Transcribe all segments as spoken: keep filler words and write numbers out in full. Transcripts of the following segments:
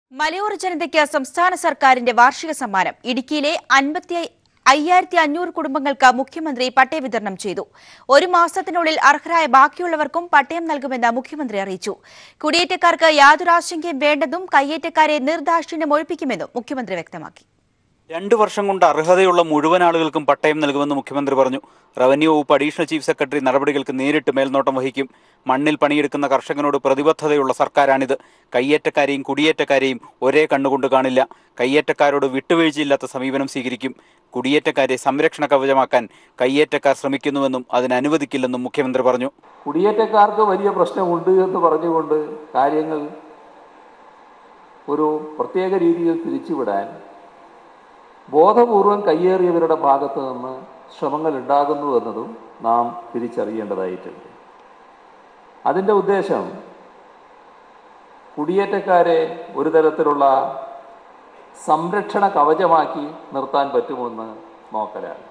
മലയോര ജനതയ്ക്ക് സംസ്ഥാന സർക്കാരിന്റെ വാർഷിക സമ്മാനം ഇടുക്കിയിലെ അൻപത്തി അയ്യായിരത്തി അഞ്ഞൂറ് കുടുംബങ്ങൾക്ക് മുഖ്യമന്ത്രി പട്ടയ വിതരണം ചെയ്തു. ഒരു മാസത്തിനുള്ളിൽ അർഹരായ ബാക്കിയുള്ളവർക്കും പട്ടയം നൽകുമെന്ന് മുഖ്യമന്ത്രി അറിയിച്ചു. കുടിയേറ്റക്കാർക്ക് യാതൊരു ആശങ്കയും വേണ്ടെന്നും കയ്യേറ്റക്കാരെ നിർദാക്ഷിണ്യം ഒഴിപ്പിക്കുമെന്നും മുഖ്യമന്ത്രി വ്യക്തമാക്കി. രണ്ടു വർഷം കൊണ്ട് അർഹതയുള്ള മുഴുവൻ ആളുകൾക്കും പട്ടയം നൽകുമെന്ന് മുഖ്യമന്ത്രി പറഞ്ഞു. റവന്യൂ വകുപ്പ് അഡീഷണൽ ചീഫ് സെക്രട്ടറി നടപടികൾക്ക് നേരിട്ട് മേൽനോട്ടം വഹിക്കും. മണ്ണിൽ പണിയെടുക്കുന്ന കർഷകനോട് പ്രതിബദ്ധതയുള്ള സർക്കാരാണിത്. കയ്യേറ്റക്കാരെയും കുടിയേറ്റക്കാരെയും ഒരേ കണ്ണുകൊണ്ട് കാണില്ല. കയ്യേറ്റക്കാരോട് വിട്ടുവീഴ്ചയില്ലാത്ത സമീപനം സ്വീകരിക്കും. കുടിയേറ്റക്കാരെ സംരക്ഷണ കവചമാക്കാൻ കയ്യേറ്റക്കാർ ശ്രമിക്കുന്നുവെന്നും അതിനനുവദിക്കില്ലെന്നും മുഖ്യമന്ത്രി പറഞ്ഞു. കുടിയേറ്റക്കാർക്ക് വലിയ പ്രശ്നമുണ്ട് എന്ന് പറഞ്ഞുകൊണ്ട് കാര്യങ്ങൾ ഒരു പ്രത്യേക രീതിയിൽ തിരിച്ചുവിടാൻ ബോധപൂർവം കയ്യേറിയവരുടെ ഭാഗത്തു നിന്ന് ശ്രമങ്ങൾ ഉണ്ടാകുന്നു എന്നതും നാം തിരിച്ചറിയേണ്ടതായിട്ടുണ്ട്. അതിൻ്റെ ഉദ്ദേശം കുടിയേറ്റക്കാരെ ഒരു തരത്തിലുള്ള സംരക്ഷണ കവചമാക്കി നിർത്താൻ പറ്റുമെന്ന് നോക്കലാണ്.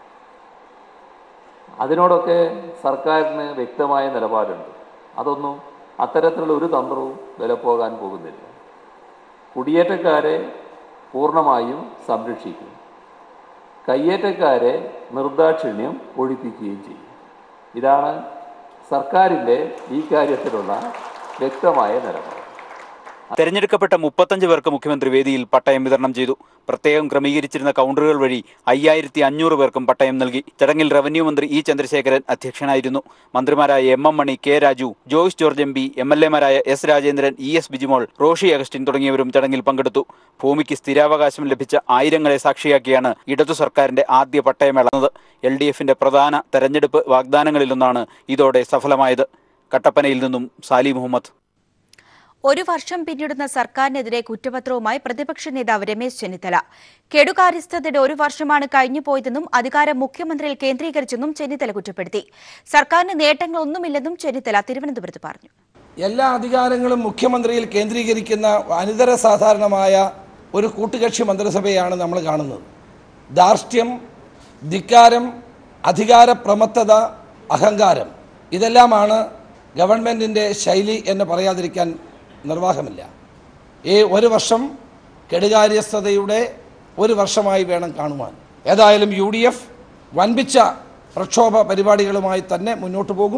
അതിനോടൊക്കെ സർക്കാരിന് വ്യക്തമായ നിലപാടുണ്ട്. അതൊന്നും അത്തരത്തിലുള്ള ഒരു തന്ത്രവും വിലപ്പോകാൻ പോകുന്നില്ല. കുടിയേറ്റക്കാരെ പൂർണ്ണമായും സംരക്ഷിക്കും, കയ്യേറ്റക്കാരെ നിർദാക്ഷിണ്യം ഒഴിപ്പിക്കുകയും ചെയ്യും. ഇതാണ് സർക്കാരിൻ്റെ ഈ കാര്യത്തിലുള്ള വ്യക്തമായ നിലപാട്. തെരഞ്ഞെടുക്കപ്പെട്ട മുപ്പത്തഞ്ച് പേർക്ക് മുഖ്യമന്ത്രി വേദിയിൽ പട്ടയം വിതരണം ചെയ്തു. പ്രത്യേകം ക്രമീകരിച്ചിരുന്ന കൗണ്ടറുകൾ വഴി അയ്യായിരത്തി അഞ്ഞൂറ് പേർക്കും പട്ടയം നൽകി. ചടങ്ങിൽ റവന്യൂ മന്ത്രി ഇ ചന്ദ്രശേഖരൻ അധ്യക്ഷനായിരുന്നു. മന്ത്രിമാരായ M M Mani, K Raju, Joyce George M P, M L എമാരായ S Rajendran, E S Bijimol, Roshy Augustine തുടങ്ങിയവരും ചടങ്ങിൽ പങ്കെടുത്തു. ഭൂമിക്ക് സ്ഥിരാവകാശം ലഭിച്ച ആയിരങ്ങളെ സാക്ഷിയാക്കിയാണ് ഇടതു സർക്കാരിന്റെ ആദ്യ പട്ടയമേള നടന്നത്. എൽ ഡി എഫിന്റെ പ്രധാന തെരഞ്ഞെടുപ്പ് വാഗ്ദാനങ്ങളിലൊന്നാണ് ഇതോടെ സഫലമായത്. കട്ടപ്പനയിൽ നിന്നും സാലി മുഹമ്മദ്. ഒരു വർഷം പിന്നിടുന്ന സർക്കാരിനെതിരെ കുറ്റപത്രവുമായി പ്രതിപക്ഷ നേതാവ് രമേശ് ചെന്നിത്തല. കെടുകാര്യസ്ഥതയുടെ ഒരു വർഷമാണ് കഴിഞ്ഞുപോയതെന്നും അധികാരം മുഖ്യമന്ത്രിയിൽ കേന്ദ്രീകരിച്ചെന്നും ചെന്നിത്തല കുറ്റപ്പെടുത്തി. സർക്കാരിന് നേട്ടങ്ങളൊന്നുമില്ലെന്നും ചെന്നിത്തല തിരുവനന്തപുരത്ത് പറഞ്ഞു. എല്ലാ അധികാരങ്ങളും മുഖ്യമന്ത്രിയിൽ കേന്ദ്രീകരിക്കുന്ന അനിതര സാധാരണമായ ഒരു കൂട്ടുകക്ഷി മന്ത്രിസഭയാണ് നമ്മൾ കാണുന്നത്. ധാർഷ്ട്യം, ധിക്കാരം, അധികാര പ്രമത്തത, അഹങ്കാരം ഇതെല്ലാമാണ് ഗവൺമെൻറ്റിൻ്റെ ശൈലി എന്ന് പറയാതിരിക്കാൻ നിർവാഹമില്ല. ഈ ഒരു വർഷം കെടുകാര്യസ്ഥതയുടെ ഒരു വർഷമായി വേണം കാണുവാൻ. ഏതായാലും യു ഡി എഫ് വൻപിച്ച പ്രക്ഷോഭ പരിപാടികളുമായി തന്നെ മുന്നോട്ട് പോകും.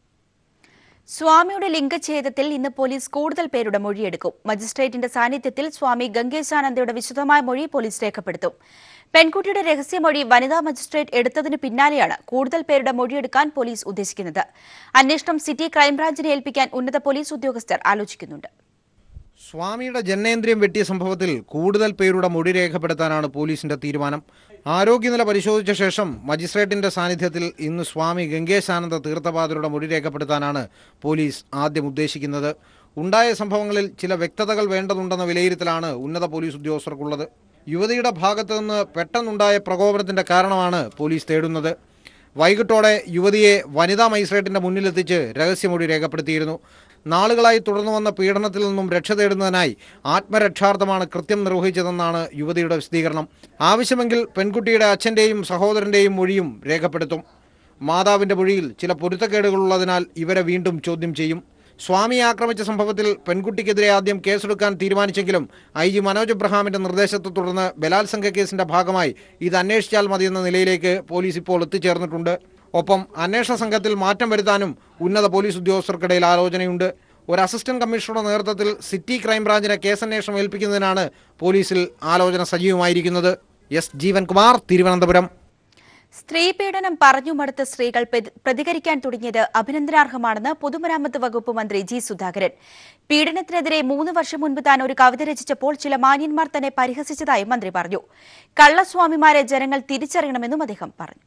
സ്വാമിയുടെ ലിംഗഛേദത്തിൽ ഇന്ന് പോലീസ് കൂടുതൽ പേരുടെ മൊഴിയെടുക്കും. മജിസ്ട്രേറ്റിന്റെ സാന്നിധ്യത്തിൽ സ്വാമി ഗംഗേശാനന്ദയുടെ വിശദമായ മൊഴി പോലീസ് രേഖപ്പെടുത്തും. പെൺകുട്ടിയുടെ രഹസ്യമൊഴി വനിതാ മജിസ്ട്രേറ്റ് എടുത്തതിന് പിന്നാലെയാണ് കൂടുതൽ പേരുടെ മൊഴിയെടുക്കാൻ പോലീസ് ഉദ്ദേശിക്കുന്നത്. അന്വേഷണം സിറ്റി ക്രൈംബ്രാഞ്ചിനെ ഏൽപ്പിക്കാൻ ഉന്നത പോലീസ് ഉദ്യോഗസ്ഥർ ആലോചിക്കുന്നുണ്ട്. സ്വാമിയുടെ ജനനേന്ദ്രിയം വെട്ടിയ സംഭവത്തിൽ കൂടുതൽ പേരുടെ മൊഴി രേഖപ്പെടുത്താനാണ് പോലീസിന്റെ തീരുമാനം. ആരോഗ്യനില പരിശോധിച്ച ശേഷം മജിസ്ട്രേറ്റിന്റെ സാന്നിധ്യത്തിൽ ഇന്ന് സ്വാമി ഗംഗേശാനന്ദ തീർത്ഥപാദരുടെ മൊഴി രേഖപ്പെടുത്താനാണ് പോലീസ് ആദ്യം ഉദ്ദേശിക്കുന്നത്. ഉണ്ടായ സംഭവങ്ങളിൽ ചില വ്യക്തതകൾ വേണ്ടതുണ്ടെന്ന വിലയിരുത്തലാണ് ഉന്നത പോലീസ് ഉദ്യോഗസ്ഥർക്കുള്ളത്. യുവതിയുടെ ഭാഗത്തു നിന്ന് പെട്ടെന്നുണ്ടായ പ്രകോപനത്തിന്റെ കാരണമാണ് പോലീസ് തേടുന്നത്. വൈകിട്ടോടെ യുവതിയെ വനിതാ മജിസ്ട്രേറ്റിന്റെ മുന്നിലെത്തിച്ച് രഹസ്യമൊഴി രേഖപ്പെടുത്തിയിരുന്നു. നാളുകളായി തുടർന്നു വന്ന പീഡനത്തിൽ നിന്നും രക്ഷ തേടുന്നതിനായി ആത്മരക്ഷാർത്ഥമാണ് കൃത്യം നിർവഹിച്ചതെന്നാണ് യുവതിയുടെ വിശദീകരണം. ആവശ്യമെങ്കിൽ പെൺകുട്ടിയുടെ അച്ഛൻ്റെയും സഹോദരൻ്റെയും മൊഴിയും രേഖപ്പെടുത്തും. മാതാവിൻ്റെ മൊഴിയിൽ ചില പൊരുത്തക്കേടുകളുള്ളതിനാൽ ഇവരെ വീണ്ടും ചോദ്യം ചെയ്യും. സ്വാമിയെ ആക്രമിച്ച സംഭവത്തിൽ പെൺകുട്ടിക്കെതിരെ ആദ്യം കേസെടുക്കാൻ തീരുമാനിച്ചെങ്കിലും ഐ ജി മനോജ് എബ്രഹാമിന്റെ നിർദ്ദേശത്തെ തുടർന്ന് ബലാത്സംഗ കേസിന്റെ ഭാഗമായി ഇത് അന്വേഷിച്ചാൽ മതിയെന്ന നിലയിലേക്ക് പോലീസ് ഇപ്പോൾ എത്തിച്ചേർന്നിട്ടുണ്ട്. ഒപ്പം അന്വേഷണ സംഘത്തിൽ മാറ്റം വരുത്താനും ഉന്നത പോലീസ് ഉദ്യോഗസ്ഥർക്കിടയിൽ ആലോചനയുണ്ട്. ഒരു അസിസ്റ്റന്റ് കമ്മീഷണറുടെ നേതൃത്വത്തിൽ സിറ്റി ക്രൈംബ്രാഞ്ചിനെ കേസന്വേഷണം ഏൽപ്പിക്കുന്നതിനാണ് പോലീസിൽ ആലോചന സജീവമായിരിക്കുന്നത്. എസ് ജീവൻകുമാർ, തിരുവനന്തപുരം. സ്ത്രീപീഡനം പറഞ്ഞു മടുത്ത സ്ത്രീകൾ പ്രതികരിക്കാൻ തുടങ്ങിയത് അഭിനന്ദനാർഹമാണെന്ന് പൊതുമരാമത്ത് വകുപ്പ് മന്ത്രി ജി സുധാകരൻ. പീഡനത്തിനെതിരെ മൂന്ന് വർഷം മുൻപ് താൻ ഒരു കവിത രചിച്ചപ്പോൾ ചില മാന്യന്മാർ തന്നെ പരിഹസിച്ചതായി മന്ത്രി പറഞ്ഞു. കള്ളസ്വാമിമാരെ ജനങ്ങൾ തിരിച്ചറിയണമെന്നും അദ്ദേഹം പറഞ്ഞു.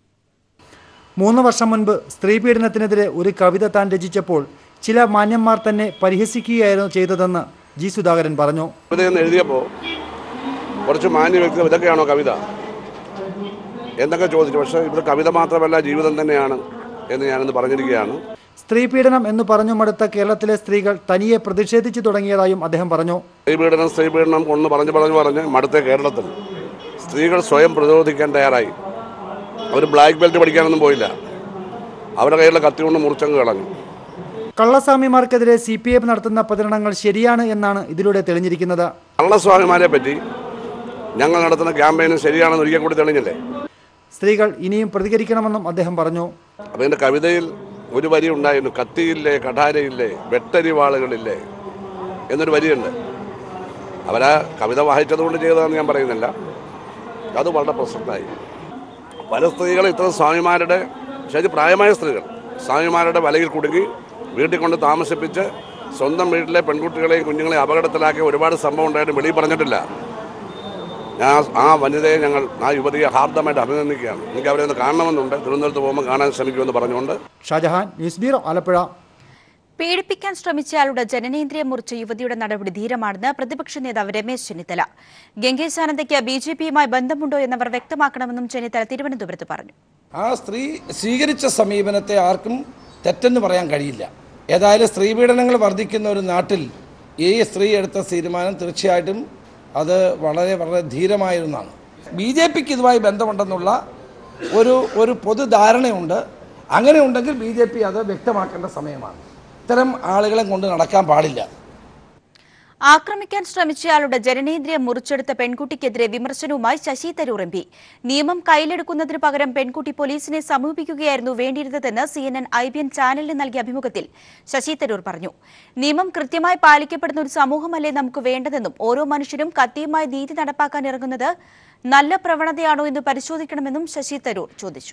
മൂന്ന് വർഷം മുൻപ് സ്ത്രീപീഡനത്തിനെതിരെ ഒരു കവിത താൻ രചിച്ചപ്പോൾ ചില മാന്യന്മാർ തന്നെ പരിഹസിക്കുകയായിരുന്നു ചെയ്തതെന്ന് ജി സുധാകരൻ പറഞ്ഞു. എഴുതിയപ്പോൾ കുറച്ച് മാന്യ വ്യക്തികൾ ഇതൊക്കെയാണോ കവിത എന്നൊക്കെ ചോദിച്ചു. പക്ഷേ ഇവിടെ കവിത മാത്രമല്ല, ജീവിതം തന്നെയാണ് എന്ന് ഞാനിന്ന് പറഞ്ഞിരിക്കുകയാണ്. സ്ത്രീപീഡനം എന്ന് പറഞ്ഞു മടുത്ത കേരളത്തിലെ സ്ത്രീകൾ തനിയെ പ്രതിഷേധിച്ചു തുടങ്ങിയതായും അദ്ദേഹം പറഞ്ഞു. സ്ത്രീപീഡനം സ്ത്രീപീഡനം ഒന്ന് പറഞ്ഞു പറഞ്ഞു പറഞ്ഞ് മടുത്ത കേരളത്തിൽ സ്ത്രീകൾ സ്വയം പ്രതിരോധിക്കാൻ തയ്യാറായി. അവർ ബ്ലാക്ക് ബെൽറ്റ് പഠിക്കാനൊന്നും പോയില്ല. അവരുടെ കയ്യിലുള്ള കത്തി കൊണ്ട് മുറിച്ചങ്ങ് കളഞ്ഞു. കള്ളസ്വാമിമാർക്കെതിരെ സി പി എം നടത്തുന്ന പ്രചരണങ്ങൾ ശരിയാണ് എന്നാണ് ഇതിലൂടെ തെളിഞ്ഞിരിക്കുന്നത്. കള്ളസ്വാമിമാരെ പറ്റി ഞങ്ങൾ നടത്തുന്ന ക്യാമ്പയിനും ശരിയാണെന്ന് ഒരിക്കൽ കൂടി തെളിഞ്ഞില്ലേ. സ്ത്രീകൾ ഇനിയും പ്രതികരിക്കണമെന്നും അദ്ദേഹം പറഞ്ഞു. അപ്പോൾ എൻ്റെ കവിതയിൽ ഒരു വരി ഉണ്ടായിരുന്നു, കത്തിയില്ലേ കഠാരയില്ലേ വെട്ടരിവാളുകളില്ലേ എന്നൊരു വരിയുണ്ട്. അവരാ കവിത വായിച്ചതുകൊണ്ട് ചെയ്തതെന്ന് ഞാൻ പറയുന്നില്ല, അത് വളരെ പ്രസക്തമായി. പല സ്ത്രീകൾ ഇത്തരം സ്വാമിമാരുടെ, ശരി പ്രായമായ സ്ത്രീകൾ സ്വാമിമാരുടെ വലയിൽ കുടുങ്ങി വീട്ടിൽ കൊണ്ട് താമസിപ്പിച്ച് സ്വന്തം വീട്ടിലെ പെൺകുട്ടികളെയും കുഞ്ഞുങ്ങളെയും അപകടത്തിലാക്കിയ ഒരുപാട് സംഭവം ഉണ്ടായിട്ട് വെളിയിൽ പറഞ്ഞിട്ടില്ല. ഞാൻ ആ വനിതയെ ഞങ്ങൾ ആ യുവതിയെ ഹാർദമായിട്ട് അഭിനന്ദിക്കുകയാണ്. എനിക്ക് അവരെ ഒന്ന് കാണണമെന്നുണ്ട്. തിരുവനന്തപുരത്ത് പോകുമ്പോൾ കാണാൻ ശ്രമിക്കുമെന്ന് പറഞ്ഞുകൊണ്ട്. Shajahan, news bureau, Alappuzha. പീഡിപ്പിക്കാൻ ശ്രമിച്ചയാളുടെ ജനനേന്ദ്രിയം മുറിച്ച യുവതിയുടെ നടപടി ധീരമാണെന്ന് പ്രതിപക്ഷ നേതാവ് രമേശ് ചെന്നിത്തല. ഗംഗേശാനന്ദയ്ക്ക് ബി ജെ പിയുമായി ബന്ധമുണ്ടോ എന്നവർ വ്യക്തമാക്കണമെന്നും ചെന്നിത്തല തിരുവനന്തപുരത്ത് പറഞ്ഞു. ആ സ്ത്രീ സ്വീകരിച്ച സമീപനത്തെ ആർക്കും തെറ്റെന്ന് പറയാൻ കഴിയില്ല. ഏതായാലും സ്ത്രീപീഡനങ്ങൾ വർദ്ധിക്കുന്ന ഒരു നാട്ടിൽ ഈ സ്ത്രീ എടുത്ത തീരുമാനം തീർച്ചയായിട്ടും അത് വളരെ വളരെ ധീരമായിരുന്നാണ്. ബി ജെ പിക്ക് ഇതുമായി ബന്ധമുണ്ടെന്നുള്ള ഒരു ഒരു പൊതുധാരണയുണ്ട്. അങ്ങനെ ഉണ്ടെങ്കിൽ ബി ജെ പി അത് വ്യക്തമാക്കേണ്ട സമയമാണ്. ഇത്തരം ആളുകളെ കൊണ്ട് നടക്കാൻ പാടില്ല. ആക്രമിക്കാൻ ശ്രമിച്ചയാളുടെ ജനനേന്ദ്രിയം മുറിച്ചെടുത്ത പെൺകുട്ടിക്കെതിരെ വിമർശനവുമായി ശശി തരൂർ എം പി. നിയമം കയ്യിലെടുക്കുന്നതിന് പകരം പെൺകുട്ടി പോലീസിനെ സമീപിക്കുകയായിരുന്നു വേണ്ടിയിരുന്നതെന്ന് C N N I B N ചാനലിന് നൽകിയ അഭിമുഖത്തിൽ ശശി തരൂർ പറഞ്ഞു. നിയമം കൃത്യമായി പാലിക്കപ്പെടുന്ന ഒരു സമൂഹമല്ലേ നമുക്ക് വേണ്ടതെന്നും ഓരോ മനുഷ്യരും കത്തിയുമായി നീതി നടപ്പാക്കാൻ ഇറങ്ങുന്നത് നല്ല പ്രവണതയാണോ എന്ന് പരിശോധിക്കണമെന്നും ശശി തരൂർ ചോദിച്ചു.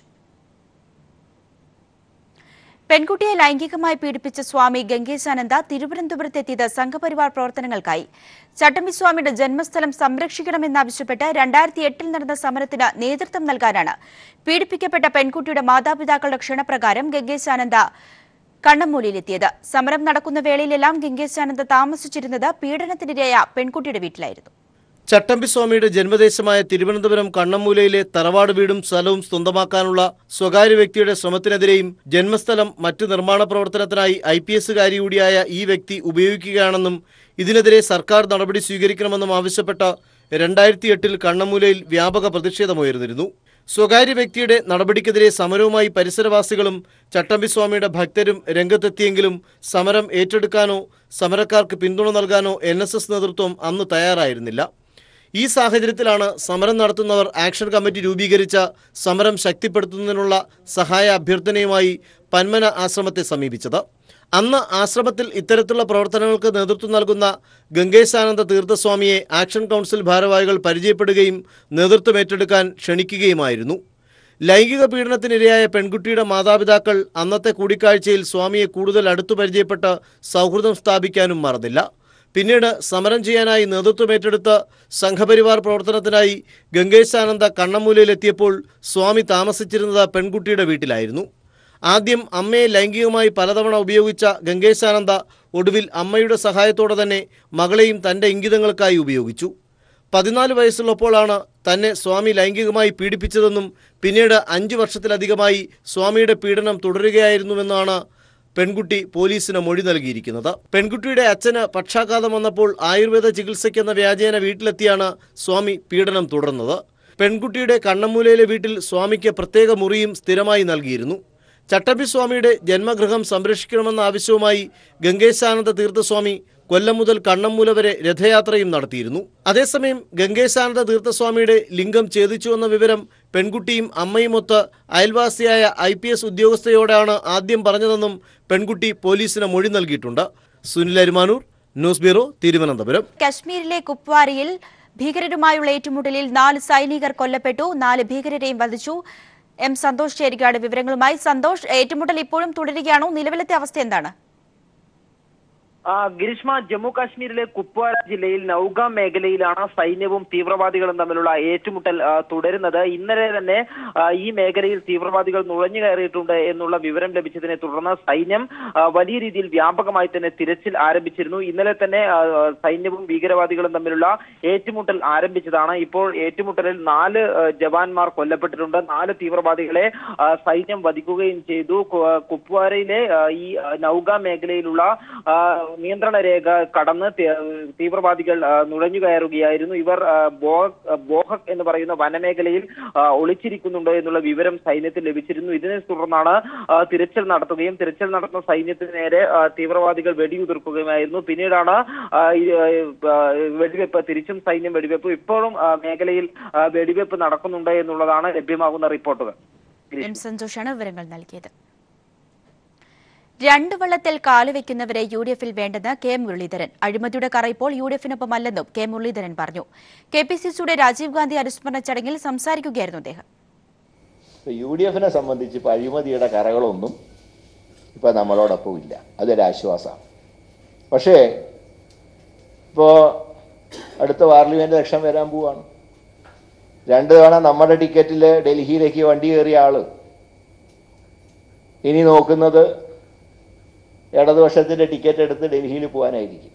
പെൺകുട്ടിയെ ലൈംഗികമായി പീഡിപ്പിച്ച സ്വാമി ഗംഗേശാനന്ദ തിരുവനന്തപുരത്തെത്തിയത് സംഘപരിവാർ പ്രവർത്തനങ്ങൾക്കായി. ചട്ടമ്പിസ്വാമിയുടെ ജന്മസ്ഥലം സംരക്ഷിക്കണമെന്നാവശ്യപ്പെട്ട് രണ്ടായിരത്തി എട്ടിൽ നടന്ന സമരത്തിന് നേതൃത്വം നൽകാനാണ് പീഡിപ്പിക്കപ്പെട്ട പെൺകുട്ടിയുടെ മാതാപിതാക്കളുടെ ക്ഷണപ്രകാരം ഗംഗേശാനന്ദ കണ്ണമ്മൂലയിലെത്തിയത്. സമരം നടക്കുന്ന വേളയിലെല്ലാം ഗംഗേശാനന്ദ താമസിച്ചിരുന്നത് പീഡനത്തിനിരയായ പെൺകുട്ടിയുടെ വീട്ടിലായിരുന്നു. ചട്ടമ്പിസ്വാമിയുടെ ജന്മദേശമായ തിരുവനന്തപുരം കണ്ണമ്മൂലയിലെ തറവാട് വീടും സ്ഥലവും സ്വന്തമാക്കാനുള്ള സ്വകാര്യ വ്യക്തിയുടെ ശ്രമത്തിനെതിരെയും ജന്മസ്ഥലം മറ്റ് നിർമ്മാണ പ്രവർത്തനത്തിനായി ഐ പി എസുകാരി കൂടിയായ ഈ വ്യക്തി ഉപയോഗിക്കുകയാണെന്നും ഇതിനെതിരെ സർക്കാർ നടപടി സ്വീകരിക്കണമെന്നും ആവശ്യപ്പെട്ട രണ്ടായിരത്തി എട്ടിൽ കണ്ണമ്മൂലയിൽ വ്യാപക പ്രതിഷേധമുയർന്നിരുന്നു. സ്വകാര്യ വ്യക്തിയുടെ നടപടിക്കെതിരെ സമരവുമായി പരിസരവാസികളും ചട്ടമ്പിസ്വാമിയുടെ ഭക്തരും രംഗത്തെത്തിയെങ്കിലും സമരം ഏറ്റെടുക്കാനോ സമരക്കാർക്ക് പിന്തുണ നൽകാനോ എൻ എസ് എസ് നേതൃത്വം അന്ന് തയ്യാറായിരുന്നില്ല. ഈ സാഹചര്യത്തിലാണ് സമരം നടത്തുന്നവർ ആക്ഷൻ കമ്മിറ്റി രൂപീകരിച്ച സമരം ശക്തിപ്പെടുത്തുന്നതിനുള്ള സഹായ അഭ്യർത്ഥനയുമായി പന്മന ആശ്രമത്തെ സമീപിച്ചത്. അന്ന് ആശ്രമത്തിൽ ഇത്തരത്തിലുള്ള പ്രവർത്തനങ്ങൾക്ക് നേതൃത്വം നൽകുന്ന ഗംഗേശാനന്ദ തീർത്ഥസ്വാമിയെ ആക്ഷൻ കൗൺസിൽ ഭാരവാഹികൾ പരിചയപ്പെടുകയും നേതൃത്വം ഏറ്റെടുക്കാൻ ക്ഷണിക്കുകയുമായിരുന്നു. ലൈംഗിക പീഡനത്തിനിരയായ പെൺകുട്ടിയുടെ മാതാപിതാക്കൾ അന്നത്തെ കൂടിക്കാഴ്ചയിൽ സ്വാമിയെ കൂടുതൽ അടുത്തു പരിചയപ്പെട്ട് സൗഹൃദം സ്ഥാപിക്കാനും മറന്നില്ല. പിന്നീട് സമരം ചെയ്യാനായി നേതൃത്വമേറ്റെടുത്ത് സംഘപരിവാർ പ്രവർത്തനത്തിനായി ഗംഗേശാനന്ദ കണ്ണമ്മൂലയിലെത്തിയപ്പോൾ സ്വാമി താമസിച്ചിരുന്നത് പെൺകുട്ടിയുടെ വീട്ടിലായിരുന്നു. ആദ്യം അമ്മയെ ലൈംഗികമായി പലതവണ ഉപയോഗിച്ച ഗംഗേശാനന്ദ ഒടുവിൽ അമ്മയുടെ സഹായത്തോടെ തന്നെ മകളെയും തൻ്റെ ഇംഗിതങ്ങൾക്കായി ഉപയോഗിച്ചു. പതിനാല് വയസ്സുള്ളപ്പോഴാണ് തന്നെ സ്വാമി ലൈംഗികമായി പീഡിപ്പിച്ചതെന്നും പിന്നീട് അഞ്ചു വർഷത്തിലധികമായി സ്വാമിയുടെ പീഡനം തുടരുകയായിരുന്നുവെന്നാണ് പെൺകുട്ടി പോലീസിന് മൊഴി നൽകിയിരിക്കുന്നത്. പെൺകുട്ടിയുടെ അച്ഛന് പക്ഷാഘാതം വന്നപ്പോൾ ആയുർവേദ ചികിത്സയ്ക്കെന്ന വ്യാജേന വീട്ടിലെത്തിയാണ് സ്വാമി പീഡനം തുടർന്നത്. പെൺകുട്ടിയുടെ കണ്ണമ്മൂലയിലെ വീട്ടിൽ സ്വാമിക്ക് പ്രത്യേക മുറിയും സ്ഥിരമായി നൽകിയിരുന്നു. ചട്ടമ്പിസ്വാമിയുടെ ജന്മഗൃഹം സംരക്ഷിക്കണമെന്ന ആവശ്യവുമായി ഗംഗേശാനന്ദ തീർത്ഥസ്വാമി കൊല്ലം മുതൽ കണ്ണമ്മൂല വരെ രഥയാത്രയും നടത്തിയിരുന്നു. അതേസമയം ഗംഗേശാനന്ദ തീർത്ഥസ്വാമിയുടെ ലിംഗം ഛേദിച്ചുവെന്ന വിവരം പെൺകുട്ടിയും അമ്മയുമൊത്ത് അയൽവാസിയായ ഐ പി എസ് ഉദ്യോഗസ്ഥയോടാണ് ആദ്യം പറഞ്ഞതെന്നും പെൺകുട്ടി പോലീസിന് മൊഴി നൽകിയിട്ടുണ്ട്. Sunil Arimanoor, news bureau, Thiruvananthapuram. കശ്മീരിലെ കുപ്വാരയിൽ ഭീകരരുമായുള്ള ഏറ്റുമുട്ടലിൽ നാല് സൈനികർ കൊല്ലപ്പെട്ടു, നാല് ഭീകരരെയും വധിച്ചു. എം സന്തോഷ് ചേരുകയാണ് വിവരങ്ങളുമായി. സന്തോഷ്, ഏറ്റുമുട്ടൽ ഇപ്പോഴും തുടരുകയാണോ? നിലവിലത്തെ അവസ്ഥ എന്താണ്? ഗിരീഷ്മ, ജമ്മു കാശ്മീരിലെ കുപ്വാര ജില്ലയിൽ നൌഗാം മേഖലയിലാണ് സൈന്യവും തീവ്രവാദികളും തമ്മിലുള്ള ഏറ്റുമുട്ടൽ തുടരുന്നത്. ഇന്നലെ തന്നെ ഈ മേഖലയിൽ തീവ്രവാദികൾ നുഴഞ്ഞു കയറിയിട്ടുണ്ട് എന്നുള്ള വിവരം ലഭിച്ചതിനെ തുടർന്ന് സൈന്യം വലിയ രീതിയിൽ വ്യാപകമായി തന്നെ തിരച്ചിൽ ആരംഭിച്ചിരുന്നു. ഇന്നലെ തന്നെ സൈന്യവും ഭീകരവാദികളും തമ്മിലുള്ള ഏറ്റുമുട്ടൽ ആരംഭിച്ചതാണ്. ഇപ്പോൾ ഏറ്റുമുട്ടലിൽ നാല് ജവാന്മാർ കൊല്ലപ്പെട്ടിട്ടുണ്ട്, നാല് തീവ്രവാദികളെ സൈന്യം വധിക്കുകയും ചെയ്തു. കുപ്വാരയിലെ ഈ നൌഗാം മേഖലയിലുള്ള നിയന്ത്രണ രേഖ കടന്ന് തീവ്രവാദികൾ നുഴഞ്ഞു കയറുകയായിരുന്നു. ഇവർ ബോഹക് എന്ന് പറയുന്ന വനമേഖലയിൽ ഒളിച്ചിരിക്കുന്നുണ്ട് എന്നുള്ള വിവരം സൈന്യത്തിൽ ലഭിച്ചിരുന്നു. ഇതിനെ തുടർന്നാണ് തിരച്ചിൽ നടത്തുകയും തിരച്ചിൽ നടത്തുന്ന സൈന്യത്തിന് നേരെ തീവ്രവാദികൾ വെടിയുതിർക്കുകയുമായിരുന്നു. പിന്നീടാണ് വെടിവെപ്പ്, തിരിച്ചും സൈന്യം വെടിവെപ്പ്. ഇപ്പോഴും മേഖലയിൽ വെടിവെപ്പ് നടക്കുന്നുണ്ട് എന്നുള്ളതാണ് ലഭ്യമാകുന്ന റിപ്പോർട്ടുകൾ. എം സന്തോഷാണ് വിവരങ്ങൾ നൽകിയത്. രണ്ട് വള്ളത്തിൽ കാലുവെക്കുന്നവരെ യു ഡി എഫിൽ വേണ്ടെന്ന് കെ മുരളീധരൻ. അഴിമതിയുടെ കറ ഇപ്പോൾ യു ഡി എഫിനൊപ്പമല്ലെന്നും കെ മുരളീധരൻ പറഞ്ഞു. കെ പി സി സിയുടെ രാജീവ് ഗാന്ധി അനുസ്മരണ ചടങ്ങിൽ സംസാരിക്കുകയായിരുന്നു അദ്ദേഹം. യു ഡി എഫിനെ സംബന്ധിച്ച് ഇപ്പോൾ അഴിമതിയുടെ കറകളൊന്നും ഇപ്പോൾ നമ്മളോടൊപ്പം ഇല്ല, അതൊരാശ്വാസമാണ്. പക്ഷേ ഇപ്പോൾ അടുത്ത പാർലമെന്റ് ഇലക്ഷൻ വരാൻ പോവാണ്. രണ്ട് തവണ നമ്മുടെ ടിക്കറ്റിൽ ഡൽഹിയിലേക്ക് വണ്ടി കയറിയ ആള് ഇനി നോക്കുന്നത് ഇടതുപക്ഷത്തിൻ്റെ ടിക്കറ്റ് എടുത്ത് ഡൽഹിയിൽ പോകാനായിരിക്കും.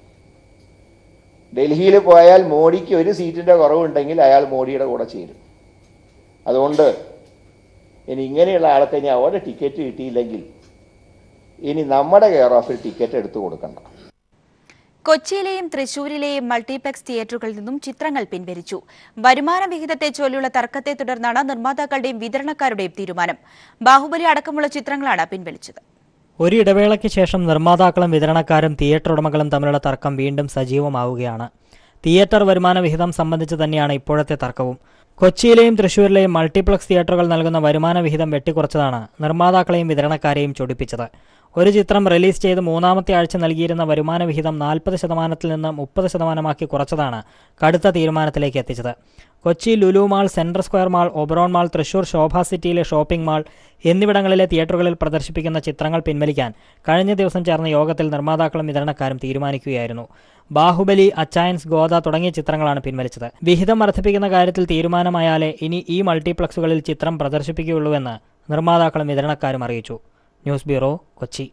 ഡൽഹിയിൽ പോയാൽ മോഡിക്ക് ഒരു സീറ്റിൻ്റെ കുറവുണ്ടെങ്കിൽ അയാൾ മോഡിയുടെ കൂടെ ചേരും. അതുകൊണ്ട് ഇനി ഇങ്ങനെയുള്ള ആൾക്ക് ഇനി അവിടെ ടിക്കറ്റ് കിട്ടിയില്ലെങ്കിൽ ഇനി നമ്മുടെ കെയർ ഓഫിൽ ടിക്കറ്റ് എടുത്തു കൊടുക്കണ്ട. കൊച്ചിയിലെയും തൃശൂരിലെയും മൾട്ടിപ്ലക്സ് തിയേറ്ററുകളിൽ നിന്നും ചിത്രങ്ങൾ പിൻവലിച്ചു. വരുമാന വിഹിതത്തെ ചൊല്ലിയുള്ള തർക്കത്തെ തുടർന്നാണ് നിർമ്മാതാക്കളുടെയും വിതരണക്കാരുടെയും തീരുമാനം. ബാഹുബലി അടക്കമുള്ള ചിത്രങ്ങളാണ് പിൻവലിച്ചത്. ഒരു ഇടവേളയ്ക്ക് ശേഷം നിർമ്മാതാക്കളും വിതരണക്കാരും തിയേറ്റർ ഉടമകളും തമ്മിലുള്ള തർക്കം വീണ്ടും സജീവമാവുകയാണ്. തിയേറ്റർ വരുമാന വിഹിതം സംബന്ധിച്ച് തന്നെയാണ് ഇപ്പോഴത്തെ തർക്കവും. കൊച്ചിയിലെയും തൃശൂരിലെയും മൾട്ടിപ്ലക്സ് തിയേറ്ററുകൾ നൽകുന്ന വരുമാന വിഹിതം വെട്ടിക്കുറച്ചതാണ് നിർമ്മാതാക്കളെയും വിതരണക്കാരെയും ചൊടിപ്പിച്ചത്. ഒരു ചിത്രം റിലീസ് ചെയ്ത് മൂന്നാമത്തെ ആഴ്ച നൽകിയിരുന്ന വരുമാന വിഹിതം നാൽപ്പത് ശതമാനത്തിൽ നിന്ന് മുപ്പത് ശതമാനമാക്കി കുറച്ചതാണ് കടുത്ത തീരുമാനത്തിലേക്ക് എത്തിച്ചത്. Kochi Lulu mall, central square mall, Oberon mall, Thrissur Sobha സിറ്റിയിലെ ഷോപ്പിംഗ് മാൾ എന്നിവിടങ്ങളിലെ തിയേറ്ററുകളിൽ പ്രദർശിപ്പിക്കുന്ന ചിത്രങ്ങൾ പിൻവലിക്കാൻ കഴിഞ്ഞ ദിവസം ചേർന്ന യോഗത്തിൽ നിർമ്മാതാക്കളും വിതരണക്കാരും തീരുമാനിക്കുകയായിരുന്നു. ബാഹുബലി, അച്ചായൻസ്, ഗോദ തുടങ്ങിയ ചിത്രങ്ങളാണ് പിൻവലിച്ചത്. വിഹിതം വർദ്ധിപ്പിക്കുന്ന കാര്യത്തിൽ തീരുമാനമായാലേ ഇനി ഈ മൾട്ടിപ്ലക്സുകളിൽ ചിത്രം പ്രദർശിപ്പിക്കുകയുള്ളൂവെന്ന് നിർമ്മാതാക്കളും വിതരണക്കാരും അറിയിച്ചു. News bureau, Kochi.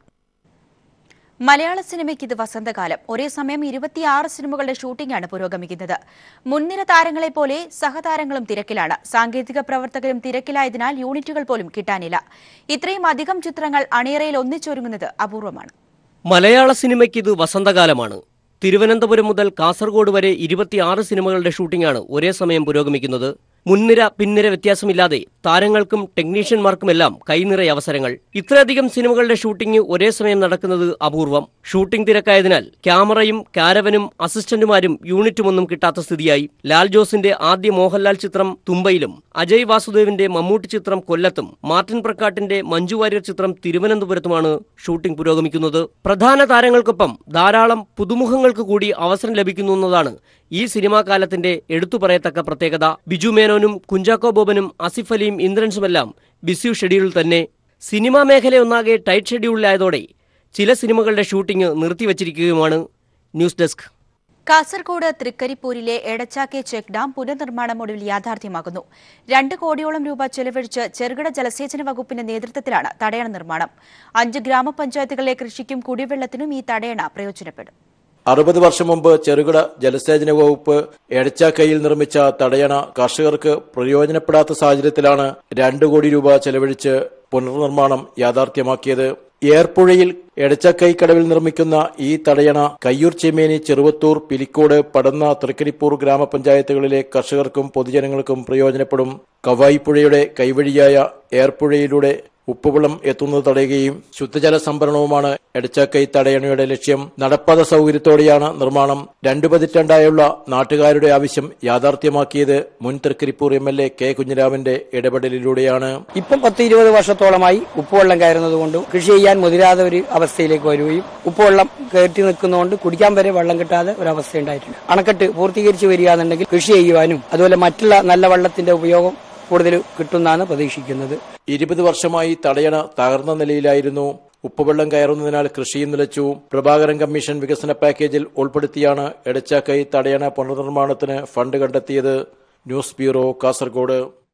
മലയാള സിനിമയ്ക്ക് ഇത് വസന്തകാലം. ഒരേ സമയം ഇരുപത്തിയാറ് സിനിമകളുടെ ഷൂട്ടിംഗാണ് പുരോഗമിക്കുന്നത്. മുൻനിര താരങ്ങളെ പോലെ സഹതാരങ്ങളും തിരക്കിലാണ്. സാങ്കേതിക പ്രവർത്തകരും തിരക്കിലായതിനാൽ യൂണിറ്റുകൾ പോലും കിട്ടാനില്ല. ഇത്രയും അധികം ചിത്രങ്ങൾ അണിയറയിൽ ഒന്നിച്ചൊരുങ്ങുന്നത് അപൂർവമാണ്. മലയാള സിനിമയ്ക്ക് ഇത് വസന്തകാലമാണ്. തിരുവനന്തപുരം മുതൽ കാസർഗോഡ് വരെ ഇരുപത്തിയാറ് സിനിമകളുടെ ഷൂട്ടിംഗാണ് ഒരേ സമയം പുരോഗമിക്കുന്നത്. മുൻനിര പിൻനിര വ്യത്യാസമില്ലാതെ താരങ്ങൾക്കും ടെക്നീഷ്യന്മാർക്കുമെല്ലാം കൈനിറയ അവസരങ്ങൾ. ഇത്രയധികം സിനിമകളുടെ ഷൂട്ടിംഗ് ഒരേ സമയം നടക്കുന്നത് അപൂർവം. ഷൂട്ടിംഗ് തിരക്കായതിനാൽ ക്യാമറയും കാരവനും അസിസ്റ്റന്റുമാരും യൂണിറ്റുമൊന്നും കിട്ടാത്ത സ്ഥിതിയായി. ലാൽ ജോസിന്റെ ആദ്യ മോഹൻലാൽ ചിത്രം തുമ്പയിലും, അജയ് വാസുദേവിന്റെ മമ്മൂട്ടി ചിത്രം കൊല്ലത്തും, മാർട്ടിൻ പ്രക്കാട്ടിന്റെ മഞ്ജു വാര്യർ ചിത്രം തിരുവനന്തപുരത്തുമാണ് ഷൂട്ടിംഗ് പുരോഗമിക്കുന്നത്. പ്രധാന താരങ്ങൾക്കൊപ്പം ധാരാളം പുതുമുഖങ്ങൾക്ക് കൂടി അവസരം ലഭിക്കുന്നു എന്നതാണ് ഈ സിനിമാ കാലത്തിന്റെ എടുത്തുപറയത്തക്ക പ്രത്യേകത. ബിജു മേനോനും കുഞ്ചാക്കോ ബോബനും ആസിഫ് അലിയും ഇന്ദ്രൻസുമെല്ലാം ബിസി ഷെഡ്യൂളിൽ തന്നെ. സിനിമാ മേഖലയൊന്നാകെ ടൈറ്റ് ഷെഡ്യൂളിലായതോടെ ചില സിനിമകളുടെ ഷൂട്ടിംഗ് നിർത്തിവച്ചിരിക്കുകയുമാണ്. News desk. കാസർഗോഡ് തൃക്കരിപ്പൂരിലെ എടച്ചാക്കെ ചെക്ക് ഡാം പുനർനിർമ്മാണം ഒടുവിൽ യാഥാർത്ഥ്യമാകുന്നു. രണ്ട് കോടിയോളം രൂപ ചെലവഴിച്ച് ചെറുകിട ജലസേചന വകുപ്പിന്റെ നേതൃത്വത്തിലാണ് തടയണ നിർമ്മാണം. അഞ്ച് ഗ്രാമപഞ്ചായത്തുകളിലെ കൃഷിക്കും കുടിവെള്ളത്തിനും ഈ തടയണ പ്രയോജനപ്പെടും. അറുപത് വർഷം മുമ്പ് ചെറുകിട ജലസേചന വകുപ്പ് എടച്ചാക്കയിൽ നിർമ്മിച്ച തടയണ കർഷകർക്ക് പ്രയോജനപ്പെടാത്ത സാഹചര്യത്തിലാണ് രണ്ടു കോടി രൂപ ചെലവഴിച്ച് പുനർനിർമ്മാണം യാഥാർത്ഥ്യമാക്കിയത്. ഏർപ്പുഴയിൽ എടച്ചക്കൈ കടവിൽ നിർമ്മിക്കുന്ന ഈ തടയണ കയ്യൂർ, ചെമ്മേനി, ചെറുവത്തൂർ, പിലിക്കോട്, പടന്ന, തൃക്കരിപ്പൂർ ഗ്രാമപഞ്ചായത്തുകളിലെ കർഷകർക്കും പൊതുജനങ്ങൾക്കും പ്രയോജനപ്പെടും. കവായിപ്പുഴയുടെ കൈവഴിയായ ഏർപ്പുഴയിലൂടെ ഉപ്പുവെള്ളം എത്തുന്നത് തടയുകയും ശുദ്ധജല സംഭരണവുമാണ് എടച്ചക്കൈ തടയണയുടെ ലക്ഷ്യം. നടപ്പാത സൗകര്യത്തോടെയാണ് നിർമ്മാണം. രണ്ടു പതിറ്റാണ്ടായുള്ള നാട്ടുകാരുടെ ആവശ്യം യാഥാർത്ഥ്യമാക്കിയത് മുൻ Trikaripur M L A K കുഞ്ഞിരാമന്റെ ഇടപെടലിലൂടെയാണ്. ഇപ്പം പത്ത് ഇരുപത് വർഷത്തോളമായി ഉപ്പുവെള്ളം കയറുന്നത് കൊണ്ടും കൃഷി ചെയ്യാൻ മുതിരാതെ ഒരു അവസ്ഥയിലേക്ക് വരികയും ഉപ്പുവെള്ളം കയറ്റി നിൽക്കുന്നതുകൊണ്ട് കുടിക്കാൻ വരെ വെള്ളം കിട്ടാതെ ഒരു അവസ്ഥ ഉണ്ടായിട്ടുണ്ട്. അണക്കെട്ട് പൂർത്തീകരിച്ച് വരികയാണെന്നുണ്ടെങ്കിൽ കൃഷി ചെയ്യുവാനും അതുപോലെ മറ്റുള്ള നല്ല വെള്ളത്തിന്റെ ഉപയോഗം കൂടുതൽ കിട്ടുമെന്നാണ് പ്രതീക്ഷിക്കുന്നത്. ഇരുപത് വർഷമായി തടയണ തകർന്ന നിലയിലായിരുന്നു. ഉപ്പുവെള്ളം കയറുന്നതിനാൽ കൃഷിയും നിലച്ചു. പ്രഭാകരൻ കമ്മീഷൻ വികസന പാക്കേജിൽ ഉൾപ്പെടുത്തിയാണ് എടച്ചാക്കൈ തടയണ പുനർനിർമ്മാണത്തിന് ഫണ്ട് കണ്ടെത്തിയത്. News bureau, Kasaragod.